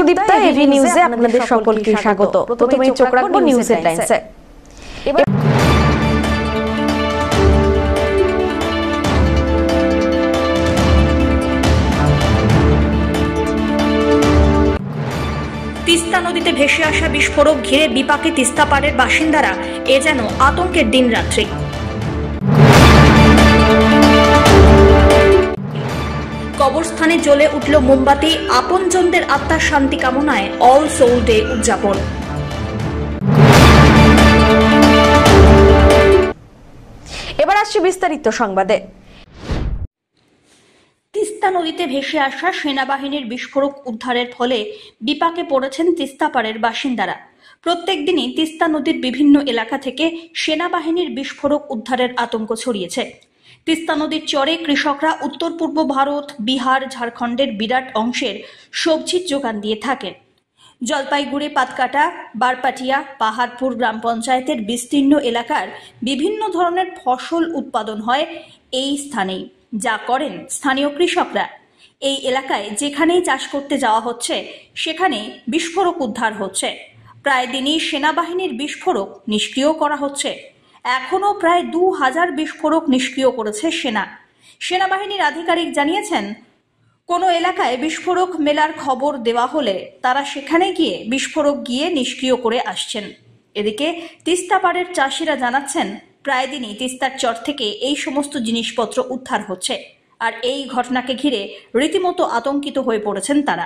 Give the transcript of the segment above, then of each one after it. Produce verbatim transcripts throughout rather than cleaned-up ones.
Sudipta, AV নিউজে আপনাদের সকলকে স্বাগত। প্রথমেই চোখ রাখবো নিউজ হেডলাইন্সে। তিস্তা নদীতে ভেসে আসা বিস্ফোরক ঘিরে বিপাকে তিস্তা পাড়ের বাসিন্দারা, এ যেন আতঙ্কের দিন রাত্রি। কবরস্থানে জ্বলে উঠল মোমবাতি, আপনজনদের আত্মার শান্তি কামনায় অল সোল ডে উদযাপন। এবার আসছে বিস্তারিত সংবাদে। তিস্তা নদীতে ভেসে আসা সেনাবাহিনীর বিস্ফোরক উদ্ধারের ফলে বিপাকে পড়েছেন তিস্তাপাড়ের বাসিন্দারা। প্রত্যেক দিনই তিস্তা নদীর বিভিন্ন এলাকা থেকে সেনাবাহিনীর বিস্ফোরক উদ্ধারের আতঙ্ক ছড়িয়েছে। তিস্তা নদীর চরে কৃষকরা উত্তর পূর্ব ভারত, বিহার, ঝাড়খণ্ডের বিরাট অংশের সবজির যোগান দিয়ে থাকেন। জলপাইগুড়ি, পাতকাটা, বারপাটিয়া, পাহাড়পুর গ্রাম পঞ্চায়েতের বিস্তীর্ণ এলাকার বিভিন্ন ধরনের ফসল উৎপাদন হয় এই স্থানেই, যা করেন স্থানীয় কৃষকরা। এই এলাকায় যেখানেই চাষ করতে যাওয়া হচ্ছে সেখানে বিস্ফোরক উদ্ধার হচ্ছে। প্রায় দিনই সেনাবাহিনীর বিস্ফোরক নিষ্ক্রিয় করা হচ্ছে। এখনও প্রায় দু হাজার বিস্ফোরক নিষ্ক্রিয় করেছে সেনা। সেনাবাহিনীর আধিকারিক জানিয়েছেন, কোনো এলাকায় বিস্ফোরক মেলার খবর দেওয়া হলে তারা সেখানে গিয়ে বিস্ফোরক গিয়ে নিষ্ক্রিয় করে আসছেন। এদিকে তিস্তাপাড়ের চাষিরা জানাচ্ছেন, প্রায় দিনই তিস্তার চর থেকে এই সমস্ত জিনিসপত্র উদ্ধার হচ্ছে, আর এই ঘটনাকে ঘিরে রীতিমতো আতঙ্কিত হয়ে পড়েছেন তারা।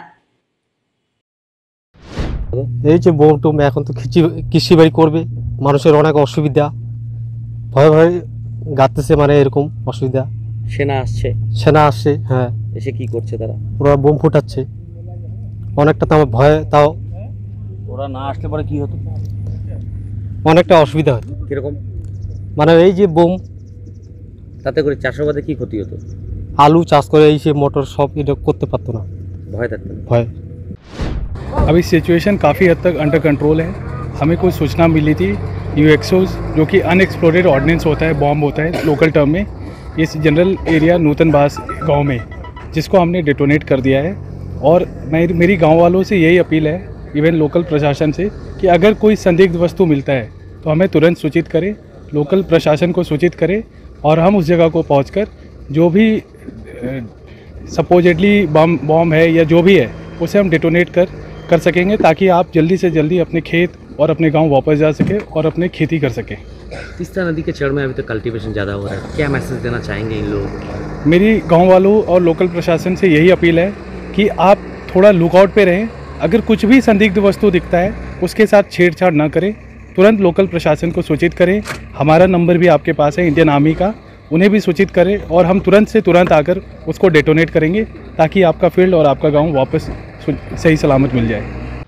এই যে বোম টোম এখন তো কৃষি বাড়ি করবে, মানুষের অনেক অসুবিধা, ভয় ভয় গাতেছে, মানে এরকম অসুবিধা। সেনা আসছে সেনা আসছে হ্যাঁ, এসে কি করছে তারা? ওরা বোম ফুটাচ্ছে অনেকটা, তো আমার ভয়। তাও ওরা না আসলে পরে কি হতো? অনেকটা অসুবিধা হতো। কিরকম? মানে এই যে বোম, তাতে করে চাষাবাদে কি ক্ষতি হতো? আলু চাষ করে এই সে মোটর সব এটা করতে পারতো না, ভয় থাকতো। ভয়। अभी सिचुएशन काफ़ी हद तक अंडर कंट्रोल है। हमें कुछ सूचना मिली थी यूएक्सओज, जो कि अनएक्सप्लोडेड ऑर्डिनेंस होता है, बॉम्ब होता है लोकल टर्म में, इस जनरल एरिया नूतन बास गांव में, जिसको हमने डेटोनेट कर दिया है। और मैं मेरी गांव वालों से यही अपील है, इवन लोकल प्रशासन से, कि अगर कोई संदिग्ध वस्तु मिलता है तो हमें तुरंत सूचित करें, लोकल प्रशासन को सूचित करें, और हम उस जगह को पहुँच जो भी सपोजिटली बम बॉम्ब है या जो भी है उसे हम डेटोनेट कर कर सकेंगे, ताकि आप जल्दी से जल्दी अपने खेत और अपने गांव वापस जा सके और अपने खेती कर सकें। तिस्ता नदी के चढ़ में अभी तक कल्टीवेशन ज़्यादा हो रहा है, क्या मैसेज देना चाहेंगे इन लोगों को? मेरी गांव वालों और लोकल प्रशासन से यही अपील है कि आप थोड़ा लुकआउट पे रहें। अगर कुछ भी संदिग्ध वस्तु दिखता है उसके साथ छेड़छाड़ ना करें, तुरंत लोकल प्रशासन को सूचित करें। हमारा नंबर भी आपके पास है इंडियन आर्मी का, उन्हें भी सूचित करें, और हम तुरंत से तुरंत आकर उसको डेटोनेट करेंगे, ताकि आपका फील्ड और आपका गाँव वापस सही सलामत मिल जाए।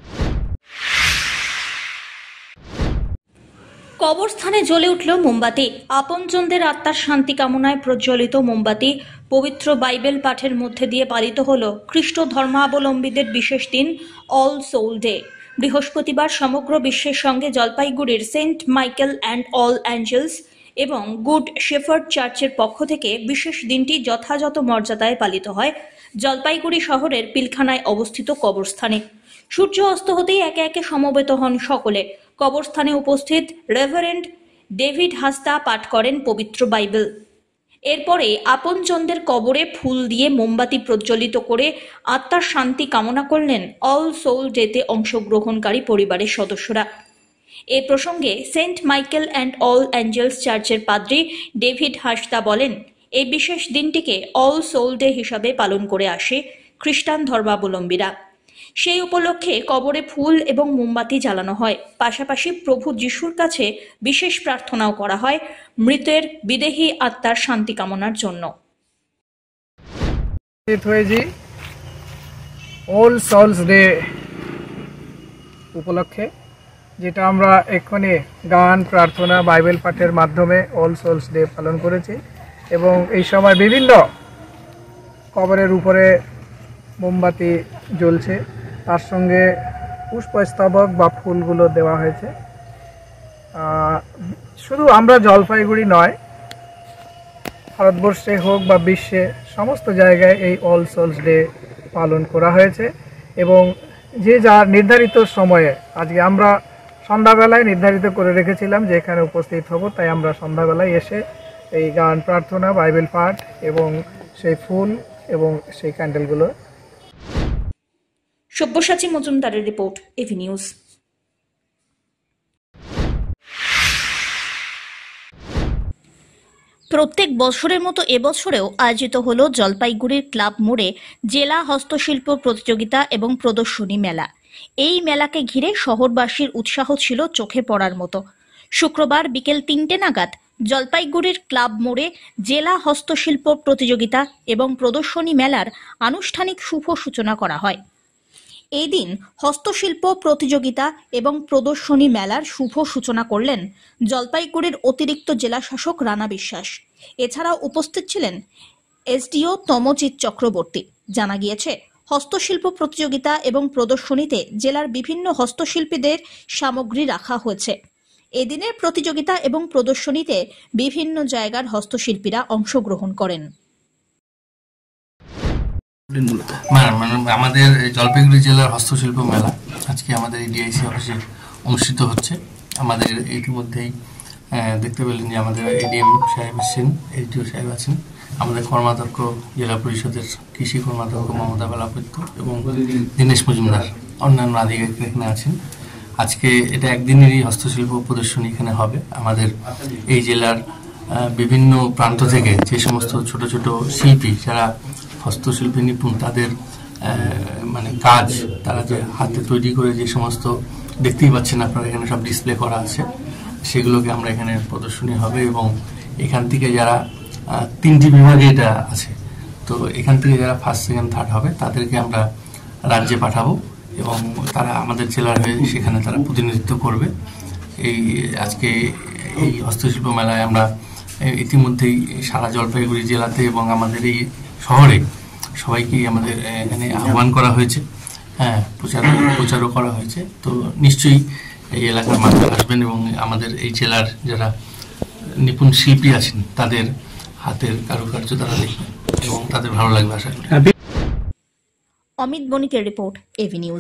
কবরস্থানে জ্বলে উঠল মোমবাতি, আপনজনদের আত্মার শান্তি কামনায় প্রজ্বলিত মোমবাতি পবিত্র বাইবেল পাঠের মধ্যে দিয়ে পালিত হল খ্রিস্ট ধর্মাবলম্বীদের বিশেষ দিন অল সোল ডে। বৃহস্পতিবার সমগ্র বিশ্বের সঙ্গে জলপাইগুড়ির Saint Michael and All Angels এবং গুড শেফার্ড চার্চের পক্ষ থেকে বিশেষ দিনটি যথাযথ মর্যাদায় পালিত হয় জলপাইগুড়ি শহরের পিলখানায় অবস্থিত কবরস্থানে। সূর্য অস্ত হতেই একে একে সমবেত হন সকলে। কবরস্থানে উপস্থিত রেভারেন্ড ডেভিড হাস্তা পাঠ করেন পবিত্র বাইবেল। এরপরে আপনজনদের কবরে ফুল দিয়ে মোমবাতি প্রজ্বলিত করে আত্মার শান্তি কামনা করলেন অল সোল ডেতে অংশগ্রহণকারী পরিবারের সদস্যরা। এ প্রসঙ্গে Saint Michael and All Angels চার্চের পাদ্রী ডেভিড হাস্তা বলেন, এই বিশেষ দিনটিকে অল সোল ডে হিসাবে পালন করে আসে খ্রিস্টান ধর্মাবলম্বীরা। সেই উপলক্ষে কবরে ফুল এবং মোমবাতি জ্বালানো হয়। পাশাপাশি প্রভু যিশুর কাছে বিশেষ প্রার্থনাও করা হয় মৃতের বিদেহী আত্মার শান্তি কামনার জন্য। অল সোলস ডে উপলক্ষে, যেটা আমরা এক্ষুনি গান, প্রার্থনা, বাইবেল পাঠের মাধ্যমে অল সোলস ডে পালন করেছি, এবং এই সময় বিভিন্ন কবরের উপরে মোমবাতি জ্বলছে, তার সঙ্গে পুষ্পস্তবক বা ফুলগুলো দেওয়া হয়েছে। শুধু আমরা জলপাইগুড়ি নয়, ভারতবর্ষে হোক বা বিশ্বে সমস্ত জায়গায় এই অল সোলস ডে পালন করা হয়েছে, এবং যে যার নির্ধারিত সময়ে আজকে আমরা সন্ধ্যাবেলায় নির্ধারিত করে রেখেছিলাম যে এখানে উপস্থিত হব, তাই আমরা সন্ধ্যাবেলায় এসে এই গান প্রার্থনা, বাইবেল পাঠ এবং সেই ফুল এবং সেই ক্যান্ডেলগুলো। সব্যসাচী মজুমদারের রিপোর্ট, এভি নিউজ। প্রত্যেক বছরের মতো এবছরেও আয়োজিত হলো জলপাইগুড়ির ক্লাব মোড়ে জেলা হস্তশিল্প প্রতিযোগিতা এবং প্রদর্শনী মেলা। এই মেলাকে ঘিরে শহরবাসীর উৎসাহ ছিল চোখে পড়ার মতো। শুক্রবার বিকেল তিনটে নাগাদ জলপাইগুড়ির ক্লাব মোড়ে জেলা হস্তশিল্প প্রতিযোগিতা এবং প্রদর্শনী মেলার আনুষ্ঠানিক শুভ সূচনা করা হয়। এই দিন হস্তশিল্প প্রতিযোগিতা এবং প্রদর্শনী মেলার শুভ সূচনা করলেন জলপাইগুড়ির অতিরিক্ত জেলা শাসক রানা বিশ্বাস। এছাড়াও উপস্থিত ছিলেন এসডিও তমজিৎ চক্রবর্তী। জানা গিয়েছে, হস্তশিল্প প্রতিযোগিতা এবং প্রদর্শনীতে জেলার বিভিন্ন হস্তশিল্পীদের সামগ্রী রাখা হয়েছে। এদিনের প্রতিযোগিতা এবং প্রদর্শনীতে বিভিন্ন জায়গার হস্তশিল্পীরা অংশগ্রহণ করেন। মানে আমাদের জলপাইগুড়ি জেলার হস্তশিল্প মেলা আজকে আমাদের এই ডিআইসি অফিসে অনুষ্ঠিত হচ্ছে। আমাদের ইতিমধ্যেই দেখতে পেলেন যে আমাদের এডিএম সাহেব আছেন, এসডিও সাহেব আছেন, আমাদের কর্মাধ্যক্ষ জেলা পরিষদের কৃষি কর্মাধ্যক্ষ মমতা বেলাপত্য এবং দীনেশ মজুমদার, অন্যান্য আধিকারিক এখানে আছেন। আজকে এটা একদিনেরই হস্তশিল্প প্রদর্শনী এখানে হবে। আমাদের এই জেলার বিভিন্ন প্রান্ত থেকে যে সমস্ত ছোট ছোট শিল্পী যারা হস্তশিল্পী নিপুণ, তাদের মানে কাজ, তারা যে হাতে তৈরি করে যে সমস্ত দেখতেই পাচ্ছেন আপনারা এখানে সব ডিসপ্লে করা আছে, সেগুলোকে আমরা এখানে প্রদর্শনী হবে। এবং এখান থেকে যারা তিনটি বিভাগে এটা আছে, তো এখান থেকে যারা ফার্স্ট সেকেন্ড থার্ড হবে তাদেরকে আমরা রাজ্যে পাঠাবো এবং তারা আমাদের জেলার হয়ে সেখানে তারা প্রতিনিধিত্ব করবে। এই আজকে এই হস্তশিল্প মেলায় আমরা ইতিমধ্যেই সারা জলপাইগুড়ি জেলাতে এবং আমাদের এই শহরে সবাইকেই আমাদের এখানে আহ্বান করা হয়েছে। হ্যাঁ, প্রচার প্রচারও করা হয়েছে। তো নিশ্চয়ই এই এলাকার মানুষ আসবেন এবং আমাদের এই জেলার যারা নিপুণ শিল্পী আছেন তাদের হাতের কারুকার্য তারা দেখবেন এবং তাদের ভালো লাগবে আশা করি। অমিত বণিকের রিপোর্ট, এভি নিউজ।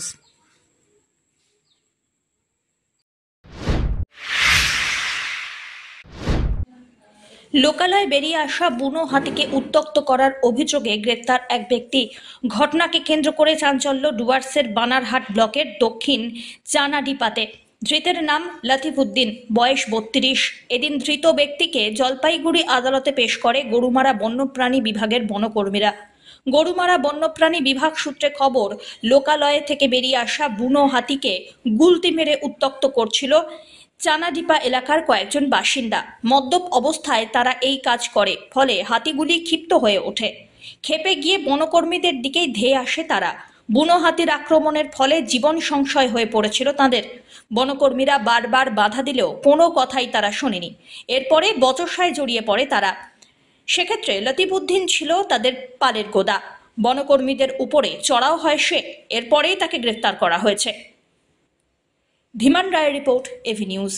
লোকালয়ে বেরিয়ে আসা বুনো হাতিকে উত্ত্যক্ত করার অভিযোগে গ্রেপ্তার এক ব্যক্তি। ঘটনাকে কেন্দ্র করে চাঞ্চল্য ডুয়ার্সের বানারহাট ব্লকের দক্ষিণ চানাডিপাতে। ধৃতের নাম লতিফউদ্দিন, বয়স বত্রিশ। এদিন ধৃত ব্যক্তিকে জলপাইগুড়ি আদালতে পেশ করে গরুমারা বন্যপ্রাণী বিভাগের বনকর্মীরা। গরুমারা বন্যপ্রাণী বিভাগ সূত্রে খবর, লোকালয়ে থেকে বেরিয়ে আসা বুনো হাতিকে গুলতি মেরে উত্ত্যক্ত করছিল চানাডিপা এলাকার কয়েকজন বাসিন্দা। মদ্যপ অবস্থায় তারা এই কাজ করে, ফলে হাতিগুলি ক্ষিপ্ত হয়ে ওঠে। ক্ষেপে গিয়ে বনকর্মীদের দিকেই ধেয়ে আসে তারা। বুনো হাতির আক্রমণের ফলে জীবন সংশয় হয়ে পড়েছিল তাদের। বনকর্মীরা বারবার বাধা দিলেও কোনো কথাই তারা শোনেনি। এরপরে বচসায় জড়িয়ে পড়ে তারা। সেক্ষেত্রে লতিফউদ্দিন ছিল তাদের পালের গোদা। বনকর্মীদের উপরে চড়াও হয় সে। এরপরেই তাকে গ্রেফতার করা হয়েছে। ধীমান রায়ের রিপোর্ট, এভি নিউজ।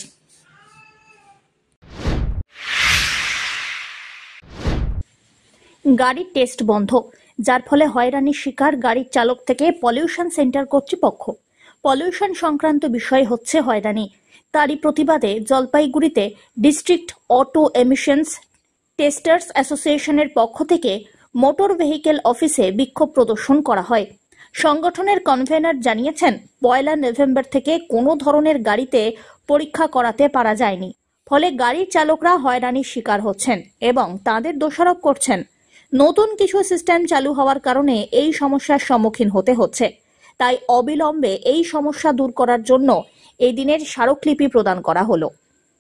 গাড়ির টেস্ট বন্ধ, যার ফলে হয়রানির শিকার গাড়ির চালক থেকে পলিউশন সেন্টার কর্তৃপক্ষ। পলিউশন সংক্রান্ত বিষয় হচ্ছে হয়রানি। তারই প্রতিবাদে জলপাইগুড়িতে ডিস্ট্রিক্ট অটো এমিশনস টেস্টার্স অ্যাসোসিয়েশনের পক্ষ থেকে মোটর ভেহিকেল অফিসে বিক্ষোভ প্রদর্শন করা হয়। সংগঠনের কনভেনার জানিয়েছেন, পয়লা নভেম্বর থেকে কোনো ধরনের গাড়িতে পরীক্ষা করাতে পারা যায়নি, ফলে গাড়ির চালকরা হয়রানির শিকার হচ্ছেন এবং তাদের দোষারোপ করছেন। নতুন কিছু সিস্টেম চালু হওয়ার কারণে এই সমস্যার সম্মুখীন হতে হচ্ছে। তাই অবিলম্বে এই সমস্যা দূর করার জন্য এই দিনের স্মারকলিপি প্রদান করা হলো।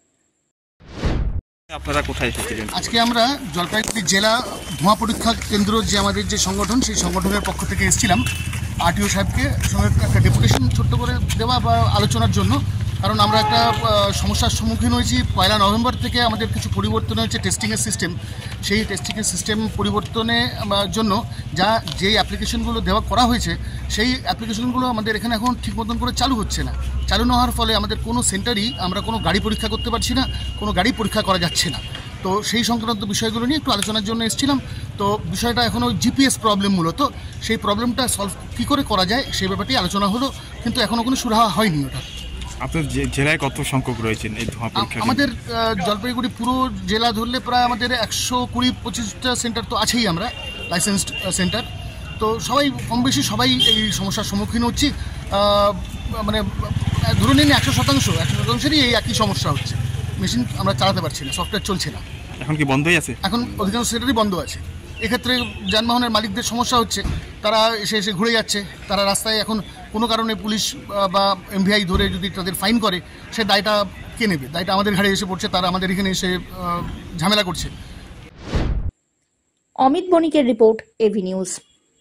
আপনারা কোথায় এসেছিলেন? আজকে আমরা জলপাইগুড়ি জেলা ধোঁয়া পরীক্ষা কেন্দ্র যে আমাদের যে সংগঠন, সেই সংগঠনের পক্ষ থেকে এসেছিলাম আরটিও সাহেবকে সঙ্গে একটা ডেপুটেশন ছোট্ট করে দেওয়া বা আলোচনার জন্য। কারণ আমরা একটা সমস্যার সম্মুখীন হয়েছি। পয়লা নভেম্বর থেকে আমাদের কিছু পরিবর্তন হয়েছে টেস্টিংয়ের সিস্টেম। সেই টেস্টিংয়ের সিস্টেম পরিবর্তনের জন্য যা যেই অ্যাপ্লিকেশনগুলো দেওয়া করা হয়েছে, সেই অ্যাপ্লিকেশনগুলো আমাদের এখানে এখন ঠিক মতন করে চালু হচ্ছে না। চালু না হওয়ার ফলে আমাদের কোনো সেন্টারই আমরা কোনো গাড়ি পরীক্ষা করতে পারছি না, কোনো গাড়ি পরীক্ষা করা যাচ্ছে না। তো সেই সংক্রান্ত বিষয়গুলো নিয়ে একটু আলোচনার জন্য এসেছিলাম। তো বিষয়টা এখনও জিপিএস প্রবলেম, মূলত সেই প্রবলেমটা সলভ কী করে করা যায় সেই ব্যাপারটি আলোচনা হলো, কিন্তু এখনও কোনো সুরাহা হয়নি ওটা। আপনার জেলায় কত সংখ্যক রয়েছেন এই ধোঁয়া পরীক্ষা? আমাদের জলপাইগুড়ি পুরো জেলা ধরলে প্রায় আমাদের একশো কুড়ি পঁচিশটা সেন্টার তো আছেই, আমরা লাইসেন্সড সেন্টার। তো সবাই কম বেশি সবাই এই সমস্যার সম্মুখীন হচ্ছি। মানে ধরে নিন একশো শতাংশ একশো শতাংশেরই এই একই সমস্যা হচ্ছে, মেশিন আমরা চালাতে পারছি না, সফটওয়্যার চলছে না। এখন কি বন্ধই আছে? এখন অধিকাংশ সেন্টারই বন্ধ আছে। এক্ষেত্রে যানবাহনের মালিকদের সমস্যা হচ্ছে, তারা এসে এসে ঘুরে যাচ্ছে। তারা রাস্তায় এখন কোনো কারণে পুলিশ বা এমভিআই ধরে যদি তাদের ফাইন করে, সে দায়টা কে নেবে? দায়টা আমাদের ঘাড়ে এসে পড়ছে, তারা আমাদের এখানে এসে ঝামেলা করছে। অমিত বণিকের রিপোর্ট, এভি নিউজ।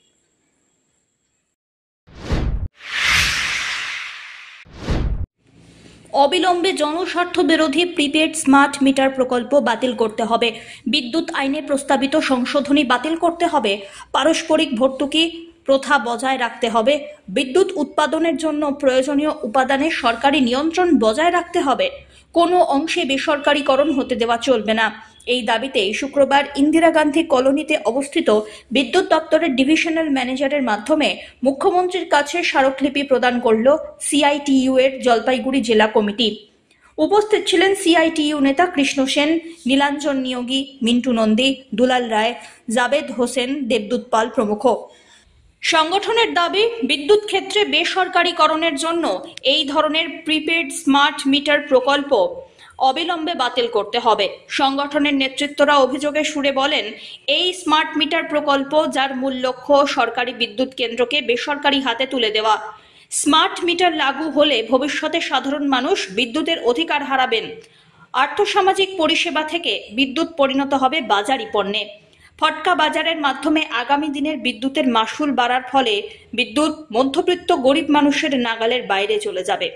অবিলম্বে জনস্বার্থ বিরোধী প্রিপেড স্মার্ট মিটার প্রকল্প বাতিল করতে হবে। বিদ্যুৎ আইনে প্রস্তাবিত সংশোধনী বাতিল করতে হবে। পারস্পরিক ভর্তুকি প্রথা বজায় রাখতে হবে। বিদ্যুৎ উৎপাদনের জন্য প্রয়োজনীয় উপাদানের সরকারি নিয়ন্ত্রণ বজায় রাখতে হবে। কোনো অংশে বেসরকারীকরণ হতে দেওয়া চলবে না। এই দাবিতে শুক্রবার ইন্দিরা গান্ধী কলোনিতে অবস্থিত বিদ্যুৎ দপ্তরের ডিভিশনাল ম্যানেজারের মাধ্যমে মুখ্যমন্ত্রীর কাছে স্মারকলিপি প্রদান করল সিআইটিইউ এর জলপাইগুড়ি জেলা কমিটি। উপস্থিত ছিলেন সিআইটিইউ নেতা কৃষ্ণ সেন, নীলাঞ্জন নিয়োগী, মিন্টু নন্দী, দুলাল রায়, জাবেদ হোসেন, দেবদূত পাল প্রমুখ। সংগঠনের দাবি, বিদ্যুৎ ক্ষেত্রে বেসরকারীকরণের জন্য এই ধরনের প্রিপেড স্মার্ট মিটার প্রকল্প অবিলম্বে বাতিল করতে হবে। সংগঠনের নেতৃত্বরা অভিযোগের সুরে বলেন, এই স্মার্ট মিটার প্রকল্প, যার মূল লক্ষ্য সরকারি বিদ্যুৎ কেন্দ্রকে বেসরকারি হাতে তুলে দেওয়া। স্মার্ট মিটার লাগু হলে ভবিষ্যতে সাধারণ মানুষ বিদ্যুতের অধিকার হারাবেন। আর্থসামাজিক পরিষেবা থেকে বিদ্যুৎ পরিণত হবে বাজারি পণ্যে। ফটকা বাজারের মাধ্যমে আগামী দিনের বিদ্যুতের মাসুল বাড়ার ফলে বিদ্যুৎ মধ্যবিত্ত গরিব মানুষের নাগালের বাইরে চলে যাবে।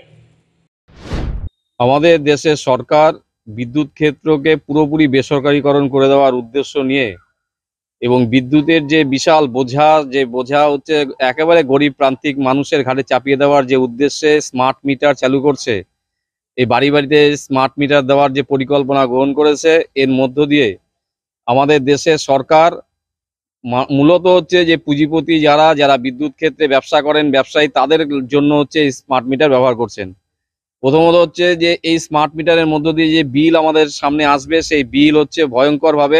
আমাদের দেশের সরকার বিদ্যুৎ ক্ষেত্রকে পুরোপুরি বেসরকারীকরণ করে দেওয়ার উদ্দেশ্য নিয়ে এবং বিদ্যুতের যে বিশাল বোঝা, যে বোঝা হচ্ছে একেবারে গরিব প্রান্তিক মানুষের ঘাড়ে চাপিয়ে দেওয়ার যে উদ্দেশ্যে স্মার্ট মিটার চালু করছে, এই বাড়ি বাড়িতে স্মার্ট মিটার দেওয়ার যে পরিকল্পনা গ্রহণ করেছে, এর মধ্য দিয়ে আমাদের দেশের সরকার মূলত হচ্ছে যে পুঁজিপতি যারা যারা বিদ্যুৎ ক্ষেত্রে ব্যবসা করেন, ব্যবসায়ী, তাদের জন্য হচ্ছে স্মার্ট মিটার ব্যবহার করছেন। প্রথমত হচ্ছে যে এই স্মার্ট মিটারের মধ্য দিয়ে যে বিল আমাদের সামনে আসবে, সেই বিল হচ্ছে ভয়ঙ্করভাবে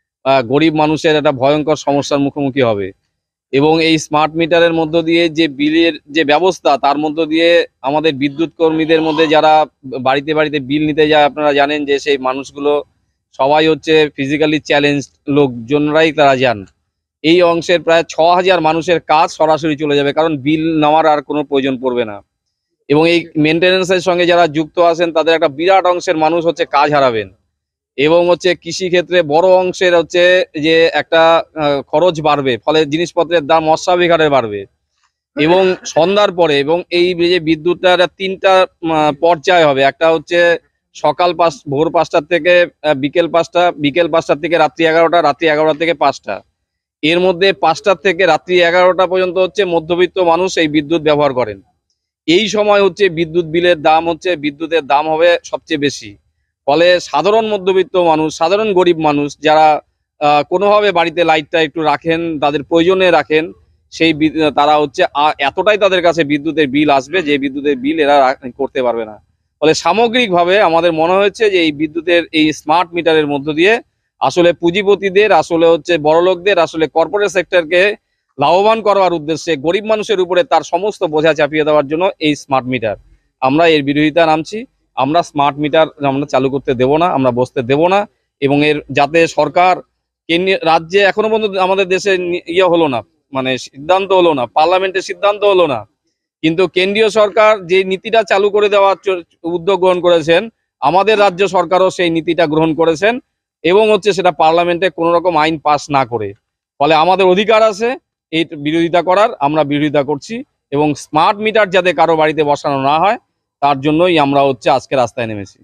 গরিব মানুষের একটা ভয়ঙ্কর সমস্যার মুখোমুখি হবে। এবং এই স্মার্ট মিটারের মধ্য দিয়ে যে বিলের যে ব্যবস্থা, তার মধ্য দিয়ে আমাদের বিদ্যুৎ কর্মীদের মধ্যে যারা বাড়িতে বাড়িতে বিল নিতে যায়, আপনারা জানেন যে সেই মানুষগুলো সবাই হচ্ছে ফিজিক্যালি চ্যালেঞ্জ লোকজনরাই তারা যান। এই অংশের প্রায় ছ হাজার মানুষের কাজ সরাসরি চলে যাবে, কারণ বিল নেওয়ার আর কোনো প্রয়োজন পড়বে না। এবং এই মেনটেন্যান্সের সঙ্গে যারা যুক্ত আছেন, তাদের একটা বিরাট অংশের মানুষ হচ্ছে কাজ হারাবেন। এবং হচ্ছে কৃষি ক্ষেত্রে বড় অংশের হচ্ছে যে একটা খরচ বাড়বে, ফলে জিনিসপত্রের দাম অস্বাভাবিক হারে বাড়বে। এবং সন্ধ্যার পরে, এবং এই যে বিদ্যুৎটা তিনটা পর্যায় হবে, একটা হচ্ছে সকাল পাঁচ ভোর পাঁচটার থেকে বিকেল পাঁচটা, বিকেল পাঁচটার থেকে রাত্রি এগারোটা, রাত্রি এগারোটা থেকে পাঁচটা। এর মধ্যে পাঁচটার থেকে রাত্রি এগারোটা পর্যন্ত হচ্ছে মধ্যবিত্ত মানুষ এই বিদ্যুৎ ব্যবহার করেন। এই সময় হচ্ছে বিদ্যুৎ বিলের দাম হচ্ছে বিদ্যুতের দাম হবে সবচেয়ে বেশি। ফলে সাধারণ মধ্যবিত্ত মানুষ, সাধারণ গরিব মানুষ যারা কোনোভাবে বাড়িতে লাইটটা একটু রাখেন, তাদের প্রয়োজনে রাখেন, সেই তারা হচ্ছে এতটাই তাদের কাছে বিদ্যুতের বিল আসবে যে বিদ্যুতের বিল এরা করতে পারবে না। ফলে সামগ্রিকভাবে আমাদের মনে হচ্ছে যে এই বিদ্যুতের এই স্মার্ট মিটারের মধ্য দিয়ে আসলে পুঁজিপতিদের, আসলে হচ্ছে বড়লোকদের, আসলে কর্পোরেট সেক্টরকে লাভবান করার উদ্দেশ্যে গরিব মানুষের উপরে তার সমস্ত বোঝা চাপিয়ে দেওয়ার জন্য এই স্মার্ট মিটার। আমরা এর বিরোধিতা নামছি। আমরা স্মার্ট মিটার আমরা চালু করতে দেব না, আমরা বসতে দেব না। এবং এর যাতে সরকার কেন্দ্রীয় রাজ্যে এখনো পর্যন্ত আমাদের দেশে ইয়ে হলো না, মানে সিদ্ধান্ত হলো না, পার্লামেন্টে সিদ্ধান্ত হলো না, কিন্তু কেন্দ্রীয় সরকার যে নীতিটা চালু করে দেওয়ার উদ্যোগ গ্রহণ করেছেন, আমাদের রাজ্য সরকারও সেই নীতিটা গ্রহণ করেছেন এবং হচ্ছে সেটা পার্লামেন্টে কোনো রকম আইন পাস না করে। ফলে আমাদের অধিকার আছে এই বিরোধিতা করার, আমরা বিরোধিতা করছি। এবং স্মার্ট মিটার যাতে কারো বাড়িতে বসানো না হয়, তার জন্যই আমরা হচ্ছে আজকে রাস্তায় নেমেছি।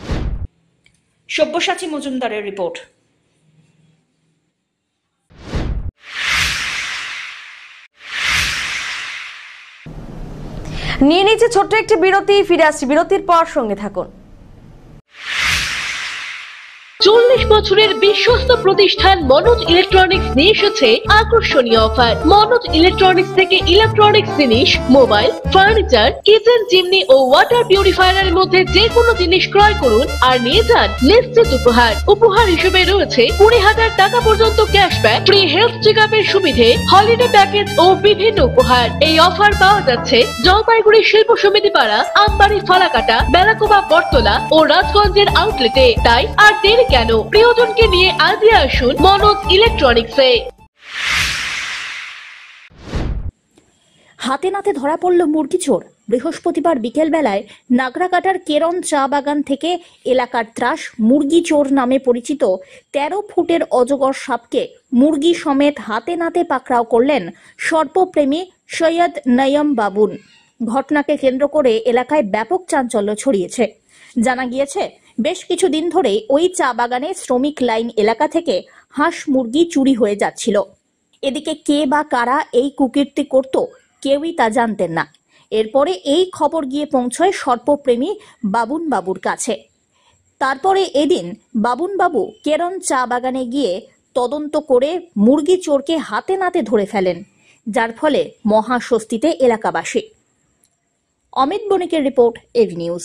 সব্যসাচী মজুমদারের রিপোর্ট। নিয়ে নিচ্ছে ছোট্ট একটি বিরতি, ফিরে আসছি বিরতির পর, সঙ্গে থাকুন। চল্লিশ বছরের বিশ্বস্ত প্রতিষ্ঠান মনোজ ইলেকট্রনিক্স নিয়ে এসেছে আকর্ষণীয় অফার। মনোজ ইলেকট্রনিক্স থেকে ইলেকট্রনিক্স জিনিস, মোবাইল, ফার্নিচার, কিচেন চিমনি ও ওয়াটার পিউরিফায়ারের মধ্যে যে কোনো জিনিস ক্রয় করুন আর নিয়ে যান নিশ্চিত উপহার। উপহার হিসেবে রয়েছে কুড়ি হাজার টাকা পর্যন্ত ক্যাশব্যাক, ফ্রি হেলথ চেক আপের সুবিধে, হলিডে প্যাকেজ ও বিভিন্ন উপহার। এই অফার পাওয়া যাচ্ছে জলপাইগুড়ি শিল্প সমিতি পাড়া, আমবাড়ি, ফালাকাটা, বেলাকোবা, বটতলা ও রাজগঞ্জের আউটলেটে। তাই আর দেরি কেন, প্রিয়জনকে নিয়ে আজই আসুন মনোজ ইলেকট্রনিক্সে। হাতে নাতে ধরা পড়ল মুরগি চোর। বৃহস্পতিবার বিকেল বেলায় নাগরাকাটার কেরন চা বাগান থেকে এলাকার ত্রাস মুরগি চোর নামে পরিচিত তেরো ফুটের অজগর সাপকে মুরগি সমেত হাতে নাতে পাকড়াও করলেন সর্পপ্রেমী সৈয়দ নয়ম বাবুন। ঘটনাকে কেন্দ্র করে এলাকায় ব্যাপক চাঞ্চল্য ছড়িয়েছে। জানা গিয়েছে, বেশ কিছুদিন ধরে ওই চা বাগানে শ্রমিক লাইন এলাকা থেকে হাঁস মুরগি চুরি হয়ে যাচ্ছিল। এদিকে কে বা কারা এই কুকীর্তি করত কেউই তা জানতেন না। এরপরে এই খবর গিয়ে পৌঁছয় সর্পপ্রেমী বাবুন বাবুর কাছে। তারপরে এদিন বাবুন বাবু কেরন চা বাগানে গিয়ে তদন্ত করে মুরগি চোরকে হাতে নাতে ধরে ফেলেন, যার ফলে মহাস্বস্তিতে এলাকাবাসী। অমিত বণিকের রিপোর্ট, এভি নিউজ।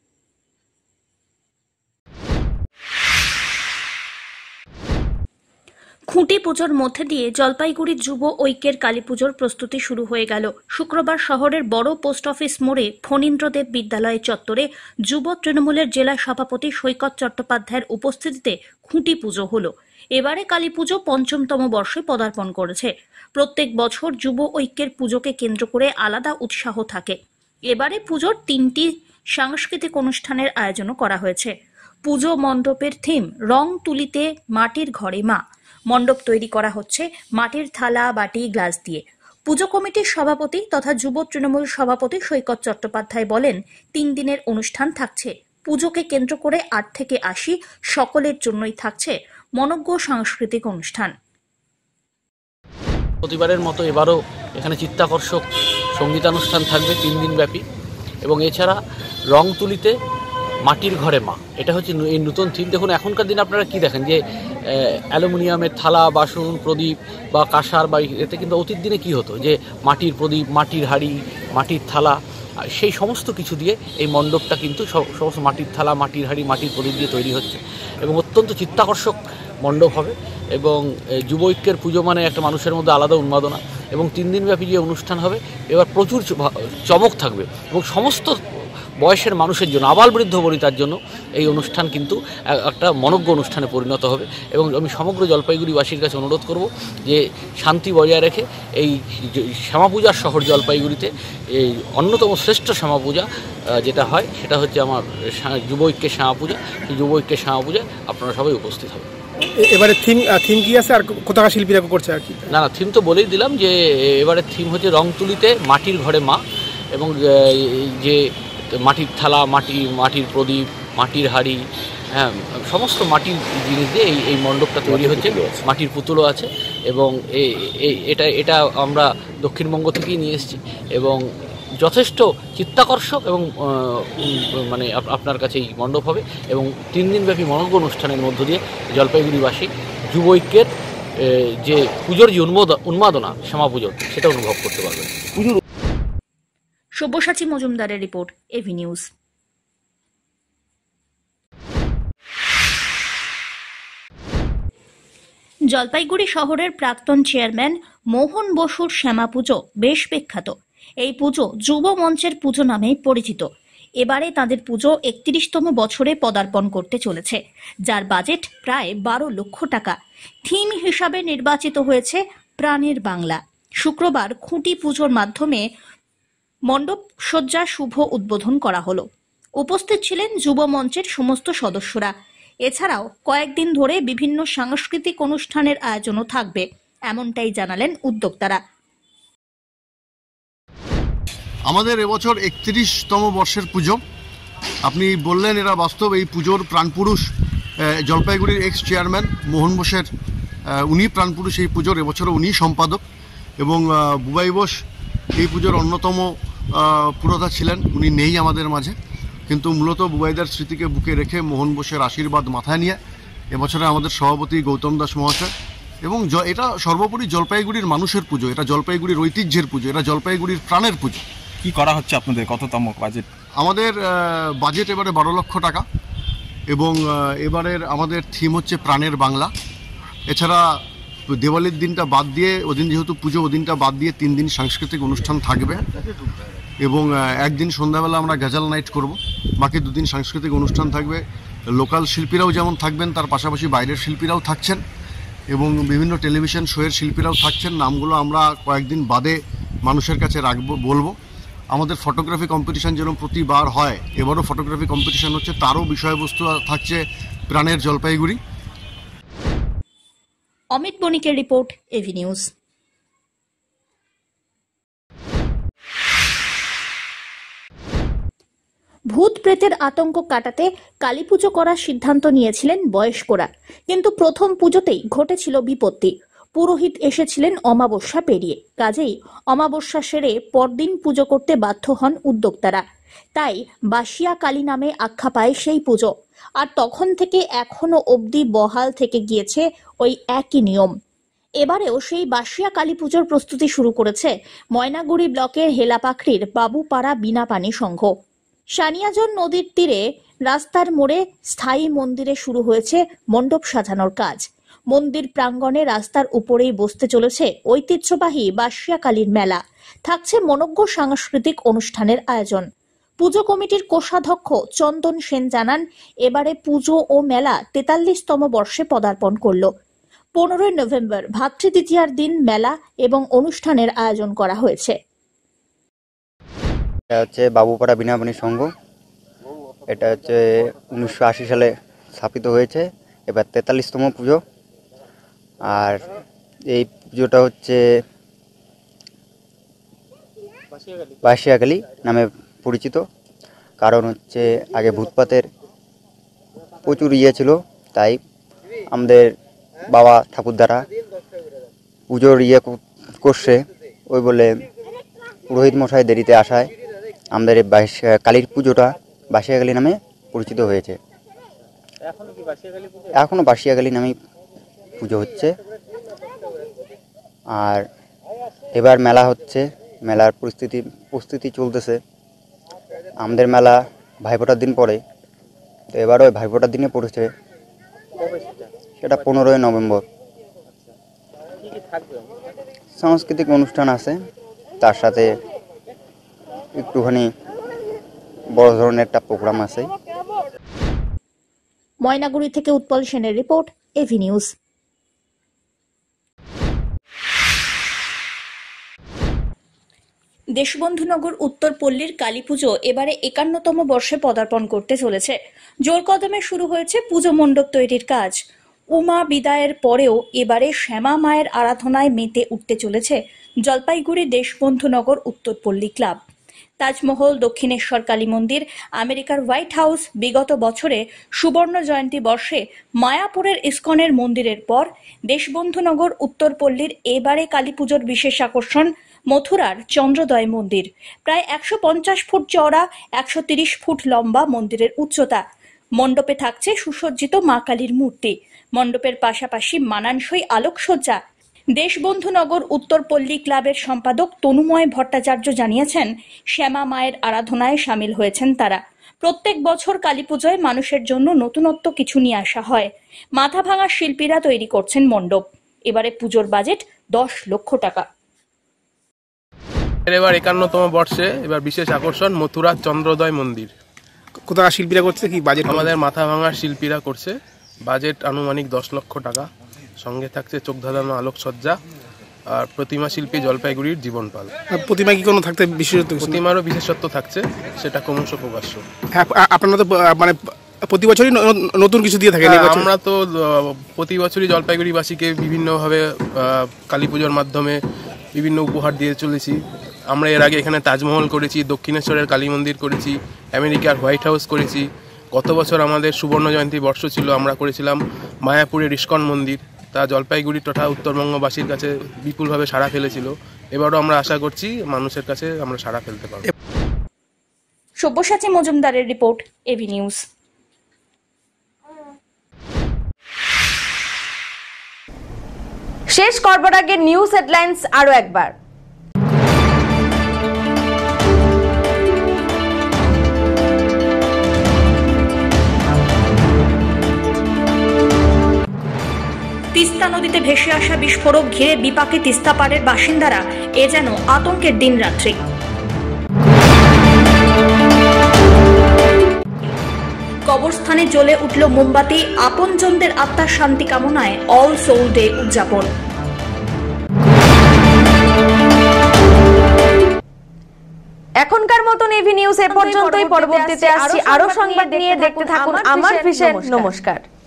খুঁটি পুজোর মধ্যে দিয়ে জলপাইগুড়ি যুব ঐক্যের কালী পুজোর প্রস্তুতি শুরু হয়ে গেল। শুক্রবার শহরের বড় পোস্ট অফিস মোড়ে ফণীন্দ্রদেব বিদ্যালয় চত্বরে যুব তৃণমূলের জেলা সভাপতি সৈকত চট্টোপাধ্যায়ের উপস্থিতিতে খুঁটি পুজো হলো। এবারে কালী পুজো পঞ্চমতম বর্ষে পদার্পণ করেছে। প্রত্যেক বছর যুব ঐক্যের পুজোকে কেন্দ্র করে আলাদা উৎসাহ থাকে। এবারে পুজোর তিনটি সাংস্কৃতিক অনুষ্ঠানের আয়োজনও করা হয়েছে। পুজো মণ্ডপের থিম রং তুলিতে মাটির ঘরে মা। মণ্ডপ তৈরি করা হচ্ছে মাটির থালা, বাটি, গ্লাস দিয়ে। পুজো কমিটির সভাপতি তথা যুব তৃণমূল সভাপতি সৈকত চট্টোপাধ্যায় বলেন, তিন দিনের অনুষ্ঠান থাকছে। পুজোকে কেন্দ্র করে আট থেকে আশি সকলের জন্যই থাকছে মনোজ্ঞ সাংস্কৃতিক অনুষ্ঠান। প্রতিবারের মতো এবারও এখানে চিত্তাকর্ষক সঙ্গীতানুষ্ঠান থাকবে তিন দিন ব্যাপী, এবং এছাড়া রং তুলিতে মাটির ঘরে মা, এটা হচ্ছে এই নতুন থিম। দেখুন, এখনকার দিনে আপনারা কি দেখেন যে অ্যালুমিনিয়ামের থালা, বাসন, প্রদীপ বা কাঁসার, বা এতে কিন্তু অতীত দিনে কী হতো যে মাটির প্রদীপ, মাটির হাঁড়ি, মাটির থালা, সেই সমস্ত কিছু দিয়ে এই মণ্ডপটা কিন্তু সমস্ত মাটির থালা, মাটির হাঁড়ি, মাটির প্রদীপ দিয়ে তৈরি হচ্ছে এবং অত্যন্ত চিত্তাকর্ষক মণ্ডপ হবে। এবং যুব ঐক্যের পুজো মানে একটা মানুষের মধ্যে আলাদা উন্মাদনা, এবং তিন দিনব্যাপী যে অনুষ্ঠান হবে এবার প্রচুর চমক থাকবে এবং সমস্ত বয়সের মানুষের জন্য, আবাল বৃদ্ধ বনিতার জন্য এই অনুষ্ঠান কিন্তু একটা মনোজ্ঞ অনুষ্ঠানে পরিণত হবে। এবং আমি সমগ্র জলপাইগুড়িবাসীর কাছে অনুরোধ করব যে শান্তি বজায় রেখে এই শ্যামাপূজার শহর জলপাইগুড়িতে এই অন্যতম শ্রেষ্ঠ শ্যামাপূজা যেটা হয় সেটা হচ্ছে আমার যুব ঐক্যের শ্যামাপূজা। সেই যুব ঐক্যের শ্যামাপূজায় আপনারা সবাই উপস্থিত হবেন। এবারে থিম থিম কি আছে আর কোথাকার শিল্পীরা করছে আর কি? না না, থিম তো বলেই দিলাম যে এবারে থিম হচ্ছে রং তুলিতে মাটির ঘরে মা, এবং যে মাটির থালা, মাটি মাটির প্রদীপ, মাটির হাঁড়ি, হ্যাঁ, সমস্ত মাটির জিনিস দিয়ে এই এই মণ্ডপটা তৈরি হচ্ছে। মাটির পুতুলও আছে, এবং এটা এটা আমরা দক্ষিণবঙ্গ থেকেই নিয়ে এসেছি এবং যথেষ্ট চিত্তাকর্ষক এবং মানে আপনার কাছে এই মণ্ডপ হবে এবং তিন দিনব্যাপী মনোজ্ঞ অনুষ্ঠানের মধ্য দিয়ে জলপাইগুড়িবাসী যুব ঐক্যের যে পুজোর যে উন্মাদনা শ্যামা পুজোর, সেটা অনুভব করতে পারবে। পুজোর সব্যসাচী মজুমদারের রিপোর্ট, এভি নিউজ। জলপাইগুড়ি শহরের প্রাক্তন চেয়ারম্যান মোহন বসুর শ্যামা পুজো বেশ বিখ্যাত। এই পুজো যুব মঞ্চের পুজো নামেই পরিচিত। এবারে তাদের পুজো একত্রিশতম বছরে পদার্পণ করতে চলেছে, যার বাজেট প্রায় বারো লক্ষ টাকা। থিম হিসাবে নির্বাচিত হয়েছে প্রাণের বাংলা। শুক্রবার খুঁটি পুজোর মাধ্যমে মণ্ডপ সজ্জা শুভ উদ্বোধন করা হলো। উপস্থিত ছিলেন যুব মঞ্চের সমস্ত সদস্যরা। এছাড়াও কয়েকদিন ধরে বিভিন্ন সাংস্কৃতিক অনুষ্ঠানের আয়োজনও থাকবে, এমনটাই জানালেন উদ্যোক্তারা। আমাদের এবছর একত্রিশতম বর্ষের পুজো। আপনি বললেন এটা বাস্তব। এই পুজোর প্রাণপুরুষ জলপাইগুড়ির এক্স চেয়ারম্যান মোহন বোসের, উনি প্রাণপুরুষ এই পুজোর। এবছরও উনি সম্পাদক, এবং বুবাই বোস এই পুজোর অন্যতম পুরোধা ছিলেন। উনি নেই আমাদের মাঝে, কিন্তু মূলত বুবাইদার স্মৃতিকে বুকে রেখে মোহন বোসের আশীর্বাদ মাথায় নিয়ে এবছরে আমাদের সভাপতি গৌতম দাস মহাশয়, এবং এটা সর্বোপরি জলপাইগুড়ির মানুষের পুজো, এটা জলপাইগুড়ির ঐতিহ্যের পুজো, এটা জলপাইগুড়ির প্রাণের পুজো। কি করা হচ্ছে আপনাদের, কততম বাজেট? আমাদের বাজেট এবারে বারো লক্ষ টাকা, এবং এবারের আমাদের থিম হচ্ছে প্রাণের বাংলা। এছাড়া দেওয়ালির দিনটা বাদ দিয়ে, ওদিন যেহেতু পুজো, ওদিনটা বাদ দিয়ে তিন দিন সাংস্কৃতিক অনুষ্ঠান থাকবে, এবং একদিন সন্ধ্যাবেলা আমরা গজাল নাইট করব, বাকি দুদিন সাংস্কৃতিক অনুষ্ঠান থাকবে। লোকাল শিল্পীরাও যেমন থাকবেন, তার পাশাপাশি বাইরের শিল্পীরাও থাকছেন, এবং বিভিন্ন টেলিভিশন শোয়ের শিল্পীরাও থাকছেন। নামগুলো আমরা কয়েকদিন বাদে মানুষের কাছে রাখবো, বলবো। আমাদের ফটোগ্রাফি কম্পিটিশান যেরকম প্রতিবার হয়, এবারও ফটোগ্রাফি কম্পিটিশান হচ্ছে, তারও বিষয়বস্তু থাকছে প্রাণের জলপাইগুড়ি। অমিত বণিকের রিপোর্ট, এভি নিউজ। ভূত প্রেতের আতঙ্ক কাটাতে কালীপুজো করার সিদ্ধান্ত নিয়েছিলেন বয়স্করা, কিন্তু প্রথম পুজোতেই ঘটেছিল বিপত্তি। পুরোহিত এসেছিলেন অমাবস্যা পেরিয়ে, কাজেই অমাবস্যা সেরে পরদিন পুজো করতে বাধ্য হন উদ্যোক্তারা। তাই বাসিয়া কালী নামে আখ্যা পায় সেই পুজো, আর তখন থেকে এখনো অবধি বহাল থেকে গিয়েছে ওই একই নিয়ম। এবারেও সেই বাসিয়া কালী পুজোর প্রস্তুতি শুরু করেছে ময়নাগুড়ি ব্লকের হেলাপাখড়ির বাবুপাড়া বিনাপানি সংঘ। সানিয়াজন নদীর তীরে রাস্তার মোড়ে স্থায়ী মন্দিরে শুরু হয়েছে মণ্ডপ সাজানোর কাজ। মন্দির প্রাঙ্গণে রাস্তার উপরেই বসতে চলেছে ঐতিহ্যবাহী বাসিয়া কালীর মেলা। থাকছে মনোজ্ঞ সাংস্কৃতিক অনুষ্ঠানের আয়োজন। পুজো কমিটির কোষাধ্যক্ষ চন্দন সেন জানান, এবারে পুজো ও মেলা তেতাল্লিশতম বর্ষে পদার্পণ করল। পনেরোই নভেম্বর ভাতৃদ্বিতীয়ার দিন মেলা এবং অনুষ্ঠানের আয়োজন করা হয়েছে। এটা হচ্ছে বাবুপাড়া বিনাপানি সংঘ। এটা হচ্ছে উনিশশো আশি সালে স্থাপিত হয়েছে, এবার তেতাল্লিশতম পুজো। আর এই পুজোটা হচ্ছে বাসিয়াকালী নামে পরিচিত, কারণ হচ্ছে আগে ভূতপাতের প্রচুর ইয়ে ছিল, তাই আমাদের বাবা ঠাকুরদারা পুজোর ইয়ে করছে, ওই বলে পুরোহিত মশাই দেরিতে আসায় আমাদের এই কালীর পুজোটা বাসিয়াকালী নামে পরিচিত হয়েছে। এখনও বাসিয়াকালী নামেই পুজো হচ্ছে। আর এবার মেলা হচ্ছে, মেলার পরিস্থিতি প্রস্তুতি চলতেছে। আমাদের মেলা ভাইফোঁটার দিন পড়ে, তো এবারও ভাইফোঁটার দিনে পড়েছে, সেটা পনেরোই নভেম্বর। সাংস্কৃতিক অনুষ্ঠান আছে, তার সাথে একটুখানি বড় ধরনের একটা প্রোগ্রাম আছে। ময়নাগুড়ি থেকে উৎপল সেনের রিপোর্ট, এভি নিউজ। দেশবন্ধুনগর উত্তরপল্লীর কালীপুজো এবারে একান্নতম বর্ষে পদার্পণ করতে চলেছে। জোর কদমে শুরু হয়েছে পুজো মণ্ডপ তৈরির কাজ। উমা বিদায়ের পরেও এবারে শ্যামা মায়ের আরাধনায় মেতে উঠতে চলেছে জলপাইগুড়ি দেশবন্ধুনগর উত্তরপল্লী ক্লাব। তাজমহল, দক্ষিণেশ্বর কালী মন্দির, আমেরিকার হোয়াইট হাউস বিগত বছরে সুবর্ণ জয়ন্তী বর্ষে মায়াপুরের ইস্কনের মন্দিরের পর দেশবন্ধুনগর উত্তরপল্লীর এবারে কালীপুজোর বিশেষ আকর্ষণ মথুরার চন্দ্রোদয় মন্দির। প্রায় একশো পঞ্চাশ ফুট চওড়া, একশো তিরিশ ফুট লম্বা মন্দিরের উচ্চতা। মণ্ডপে থাকছে সুসজ্জিত মা কালীর মূর্তি। মণ্ডপের পাশাপাশি মানানসই আলোকসজ্জা। দেশবন্ধুনগর উত্তরপল্লী ক্লাবের সম্পাদক তনুময় ভট্টাচার্য জানিয়েছেন, শ্যামা মায়ের আরাধনায় সামিল হয়েছেন তারা। প্রত্যেক বছর কালীপুজোয় মানুষের জন্য নতুনত্ব কিছু নিয়ে আসা হয়। মাথা ভাঙা শিল্পীরা তৈরি করছেন মণ্ডপ। এবারে পুজোর বাজেট দশ লক্ষ টাকা। এবার একান্নতম বর্ষে এবার বিশেষ আকর্ষণ মথুরা চন্দ্রোদয় মন্দির। কোথাকার শিল্পীরা করছে, কি বাজেট? আমাদের মাথা ভাঙার শিল্পীরা করছে। বাজেট আনুমানিক দশ লক্ষ টাকা। সঙ্গে থাকছে চোখ ধাঁধানো আলোকসজ্জা আর প্রতিমা শিল্পী জলপাইগুড়ির জীবন পাল। প্রতিমা কি কোনো থাকতে বিশেষত্ব? প্রতিমারও বিশেষত্ব থাকছে, সেটা ক্রমশ প্রকাশ্য। আপনারা তো মানে প্রতি বছরই নতুন কিছু দিয়ে থাকেন। আমরা তো প্রতি বছরই জলপাইগুড়িবাসীকে বিভিন্নভাবে কালী পুজোর মাধ্যমে বিভিন্ন উপহার দিয়ে চলেছি। আমরা এর আগে এখানে তাজমহল করেছি, দক্ষিণেশ্বরের কালী মন্দির করেছি, আমেরিকার হোয়াইট হাউস করেছি। গত বছর আমাদের সুবর্ণ জয়ন্তী বর্ষ ছিল, আমরা করেছিলাম মায়াপুরের ইস্কন মন্দির। তা জলপাইগুড়ি তথা উত্তরবঙ্গবাসীর কাছে বিপুলভাবে সাড়া ফেলেছিল। এবারও আমরা আশা করছি মানুষের কাছে আমরা সাড়া ফেলতে পারব। সব্যসাচী মজুমদারের রিপোর্ট, এভি নিউজ। শেষ করবার আগে নিউজ হেডলাইন্স আরো একবার। তিস্তা নদীতে ভেসে আসা বিস্ফোরক ঘিরে বিপাকে তিস্তা পাড়ের বাসিন্দারা, এ যেন আতঙ্কের দিন রাত্রি। কবরস্থানে জ্বলে উঠল মোমবাতি, আপনজনদের আত্মার শান্তি কামনায় অল সোল ডে উদযাপন। এখনকার মতন এভি নিউজ এ পর্যন্তই। পরবর্তীতে আসছি আরো সংবাদ নিয়ে। দেখতে থাকুন আমার ভিশন। নমস্কার।